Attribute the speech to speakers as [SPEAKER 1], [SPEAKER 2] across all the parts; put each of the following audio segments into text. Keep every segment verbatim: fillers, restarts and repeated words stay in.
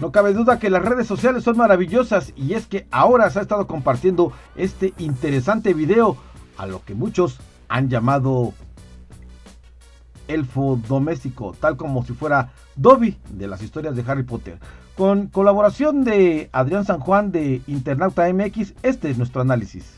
[SPEAKER 1] No cabe duda que las redes sociales son maravillosas y es que ahora se ha estado compartiendo este interesante video a lo que muchos han llamado elfo doméstico, tal como si fuera Dobby de las historias de Harry Potter. Con colaboración de Adrián San Juan de Internauta M X, este es nuestro análisis.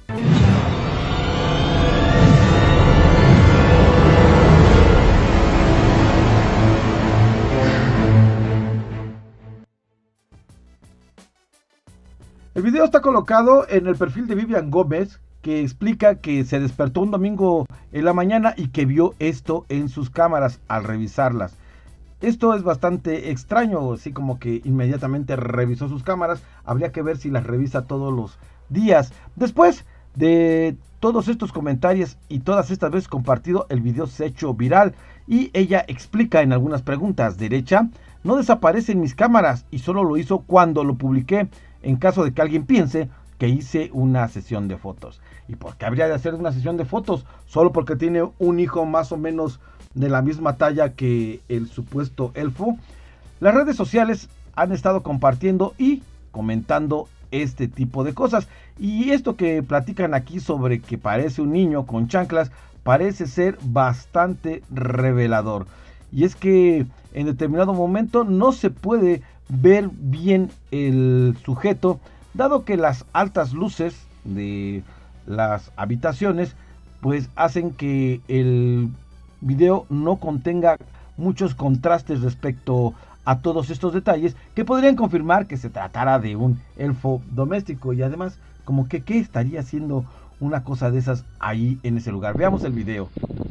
[SPEAKER 1] El video está colocado en el perfil de Vivian Gómez, que explica que se despertó un domingo en la mañana y que vio esto en sus cámaras al revisarlas. Esto es bastante extraño, así como que inmediatamente revisó sus cámaras. Habría que ver si las revisa todos los días. Después de todos estos comentarios y todas estas veces compartido, el video se ha hecho viral y ella explica en algunas preguntas. Derecha, no desaparecen mis cámaras y solo lo hizo cuando lo publiqué, en caso de que alguien piense que hice una sesión de fotos. ¿Y por qué habría de hacer una sesión de fotos? Solo porque tiene un hijo más o menos de la misma talla que el supuesto elfo. Las redes sociales han estado compartiendo y comentando este tipo de cosas. Y esto que platican aquí sobre que parece un niño con chanclas, parece ser bastante revelador. Y es que en determinado momento no se puede ver bien el sujeto, dado que las altas luces de las habitaciones pues hacen que el video no contenga muchos contrastes respecto a todos estos detalles que podrían confirmar que se tratara de un elfo doméstico. Y además, como que qué estaría haciendo una cosa de esas ahí en ese lugar. Veamos el video.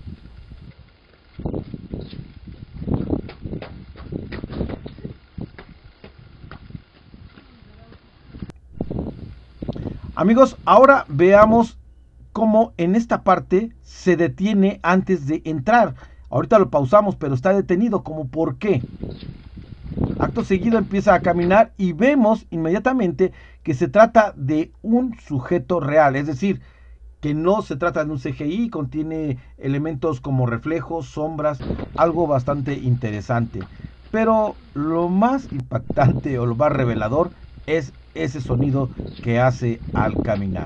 [SPEAKER 1] Amigos, ahora veamos cómo en esta parte se detiene antes de entrar. Ahorita lo pausamos, pero está detenido. ¿Cómo por qué? Acto seguido empieza a caminar y vemos inmediatamente que se trata de un sujeto real. Es decir, que no se trata de un C G I, contiene elementos como reflejos, sombras, algo bastante interesante. Pero lo más impactante o lo más revelador es ese sonido que hace al caminar.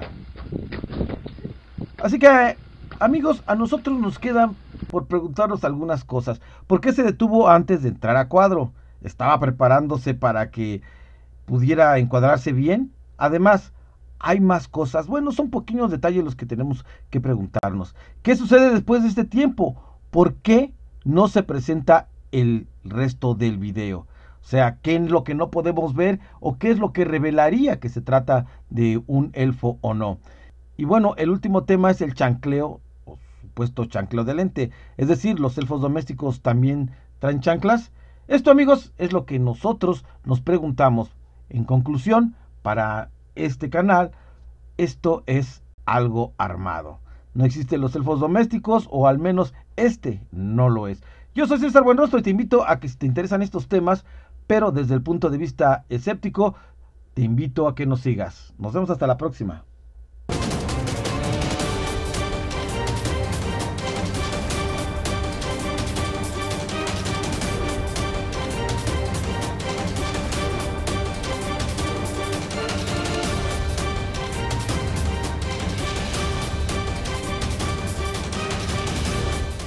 [SPEAKER 1] Así que, amigos, a nosotros nos quedan por preguntarnos algunas cosas. ¿Por qué se detuvo antes de entrar a cuadro? ¿Estaba preparándose para que pudiera encuadrarse bien? Además, hay más cosas. Bueno, son pequeños detalles los que tenemos que preguntarnos. ¿Qué sucede después de este tiempo? ¿Por qué no se presenta el resto del video? O sea, ¿qué es lo que no podemos ver o qué es lo que revelaría que se trata de un elfo o no? Y bueno, el último tema es el chancleo, o supuesto chancleo de lente. Es decir, ¿los elfos domésticos también traen chanclas? Esto, amigos, es lo que nosotros nos preguntamos. En conclusión, para este canal, esto es algo armado. No existen los elfos domésticos, o al menos este no lo es. Yo soy César Buenrostro y te invito a que si te interesan estos temas, pero desde el punto de vista escéptico, te invito a que nos sigas. Nos vemos hasta la próxima.